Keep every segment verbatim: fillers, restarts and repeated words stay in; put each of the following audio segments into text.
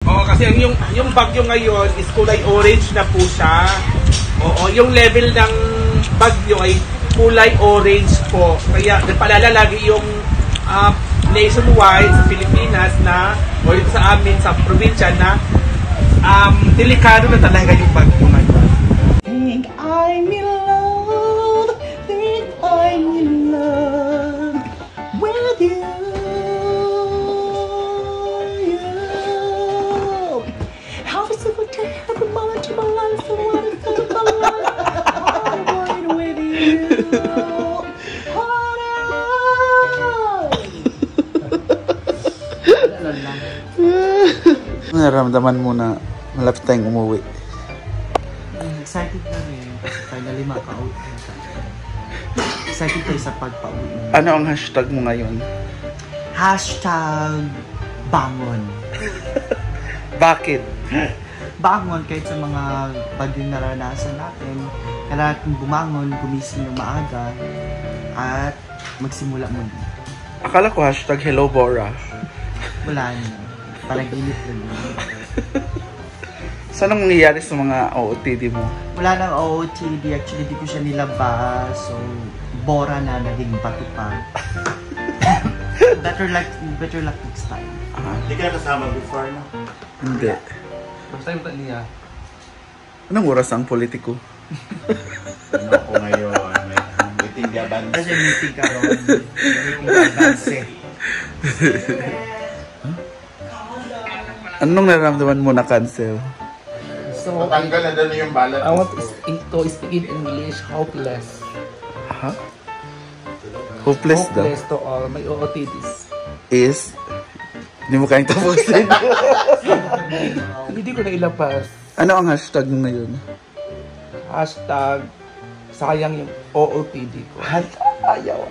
Oo, kasi yung, yung bagyo ngayon is kulay orange na po siya. Oo, yung level ng bagyo ay kulay orange po. Kaya nagpaalala lagi yung uh, nationwide sa Pilipinas na, o dito sa amin, sa probinsya na um, delikado na talaga yung bagyo ngayon. Think I'm in love, think I'm in love with you. How is it to every moment of my life, the one is of my life, I'm going with you. Naramdaman mo na malapit tayong umuwi? Excited na rin kasi finally maka-out na tayo. Excited tayo sa pagpa-uwi. Ano ang hashtag mo ngayon? Hashtag bangon. Bakit? Bangon kahit sa mga bagyong naranasan natin. Kailangan natin bumangon, gumising ng maaga at magsimula muli. Akala ko hashtag hello Bora. Wala na. Panaginip na yun. Saan ang nangyayari sa mga O O T D mo? Wala nang O O T D. Actually, di ko siya nilabas. So, Bora na naging patupad. better luck, better luck next time. Hindi ka kasama before, no? Hindi. Basta yung niya. Anong oras ang politiko? Ano ako ngayon? Meeting di abans. Kasi meeting ka ron. Meeting ka abans eh. Anong nararamdaman mo na cancel? So, Matanggal na doon yung balat. I want to speak, to speak in English, hopeless. Ha? Hopeless daw? Hopeless to all. May O O T Ds. Is? Hindi mo kayang tapusin. Hindi ko na ilabas. Ano ang hashtag mo ngayon? Hashtag sayang yung O O T D ko. Ayaw.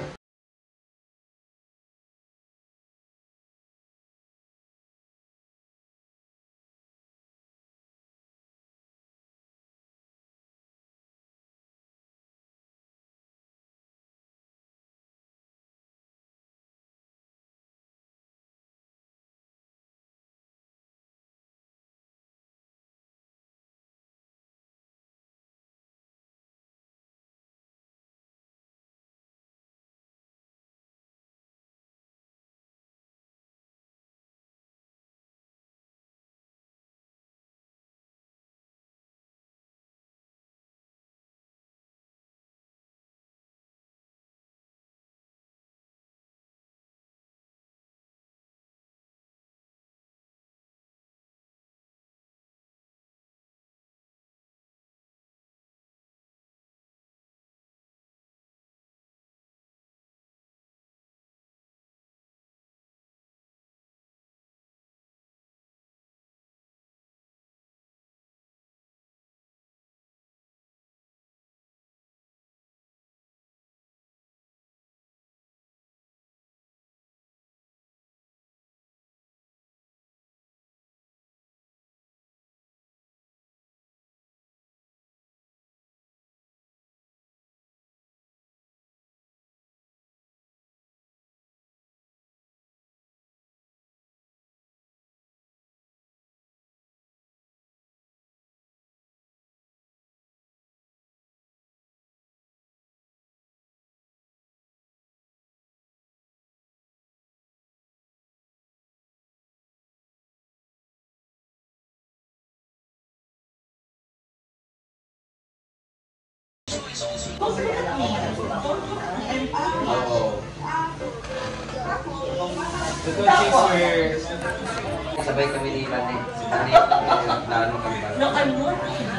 Sabay kami ni Bate. Si Tani, nagplano kami ba? No, I'm not.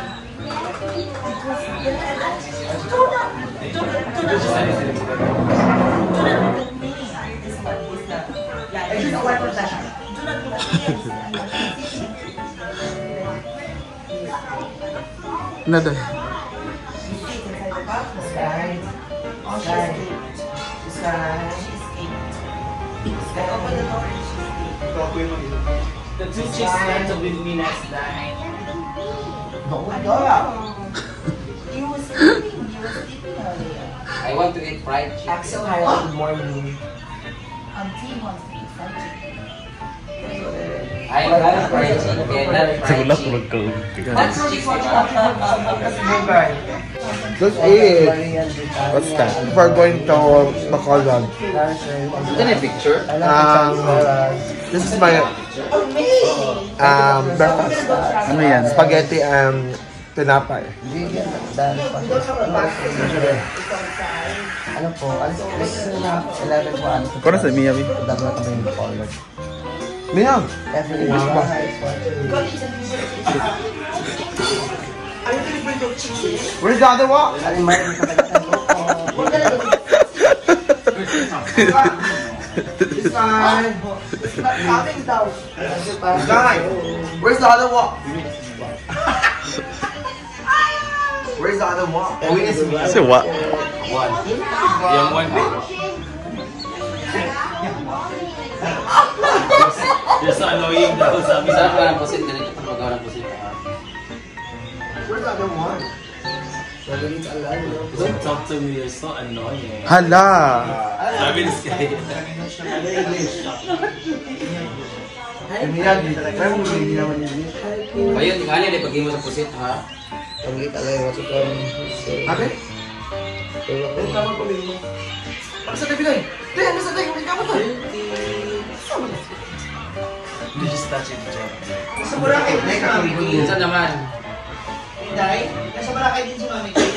Nada. The two chicks stand up with me next time. You were sleeping. You were sleeping earlier. I want to eat fried chicken. Axel highlighted more than me. Um, T wants to eat fried chicken. Ay, not fried chicken, not fried chicken. That's chicken. Let's eat. What's that? We're going to Bacolod. Is that a picture? Um, this is my um, breakfast. Ano yan? Spaghetti and tinapay. Ano po, alas eleven po, ano po. Kung sa Miyabi? Dago na kami yung Bacolod. Miyam! Every week ba? Where's the other one? Ano yung mayroon ka talaga po? This time. Guy, where's the other one? Where's the other one? Say what? Yung one. Just annoying daw sabi Saan sa ka ng pusit? Ganito pag magawa ng pusit. Where's the other one? Don't talk to me, you're so annoying. Hala! Sabi ni Sky. Kamiyan, kaya mo hindi naman yun. Ayun, yung alin, ipagin mo sa pusit, ha? Ate? Ano sa tabi na eh? Te, ano sa tabi? Hindi ka mo to? You just touch it, Jen. Nasa Boracay din si Mami Kay. Minsan naman. Inday, nasa Boracay din si Mami Kay.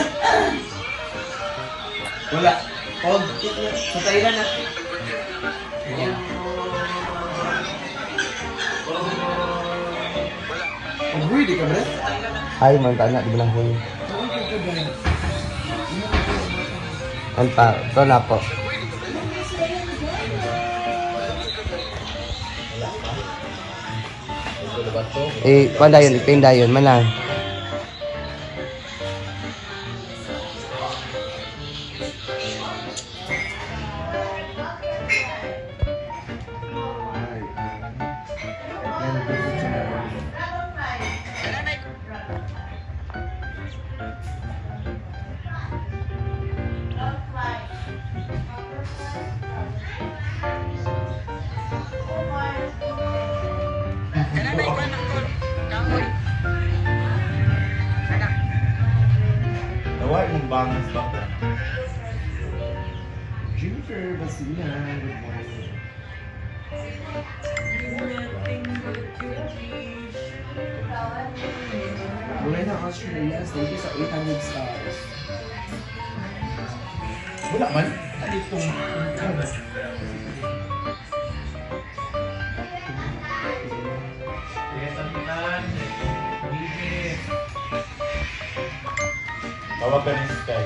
Wala. Pog. Sa Thailand na. Yan. Pag-breed ka ba? Hi, mantana, di ba lang huli? Anta, ito na po. Eh, pandayon, ipindayon, manang. Nawa yung bangas ba? Jennifer Basina, good morning. Mula na Australia, stay sa eight hundred stars. Wala man. Ano itong... Tawag ka ni Sky.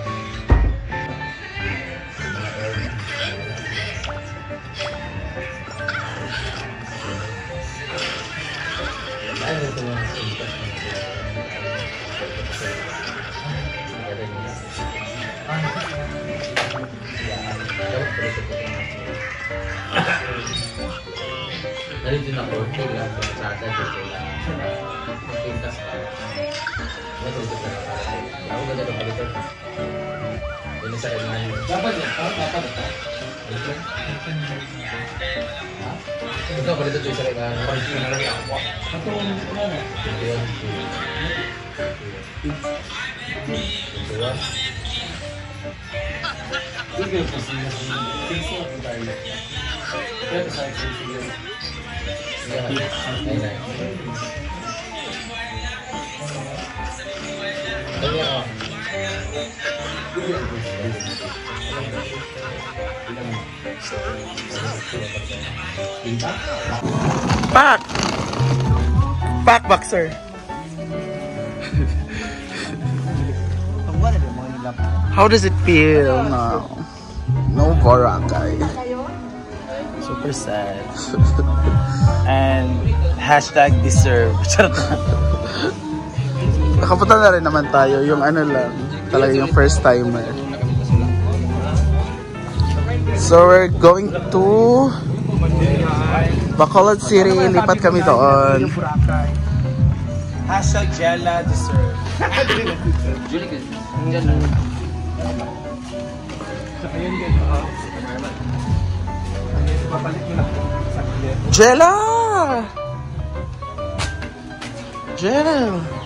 Dari din ako, kailan ko sa atin, kailan pintas ka. Natutup na ka. Ako ganda ng balikan. Ini sa kailangan. Dapat yan, dapat ito. Ikaw, balito choice sa kailangan. Balito na lang ako. Ito, wala na. Ito yan. Ito yan. Tigil po siya. Tigil po tayo. Pero sa akin, tigil. Ay, ay. Ayan, oh. Pak! Pak, boxer! How does it feel now? No Boracay. Super sad. And hashtag deserve. Nakapunta na rin naman tayo. Yung ano lang, talaga yung first timer. So we're going to Bacolod City. Lipat kami doon. Hashtag Jella deserve. Julie, yan na. Papalit mo na sa clip. Jella! Gerald.